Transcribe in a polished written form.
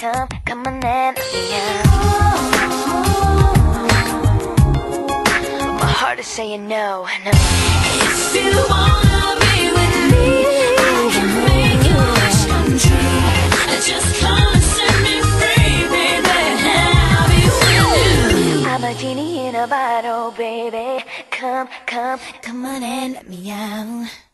come on and let me out. My heart is saying no, no. If you wanna be with me, I can make your wish come true. Just come and set me free, baby. I'll be with you. I'm a genie in a bottle, baby. Come on and let me out.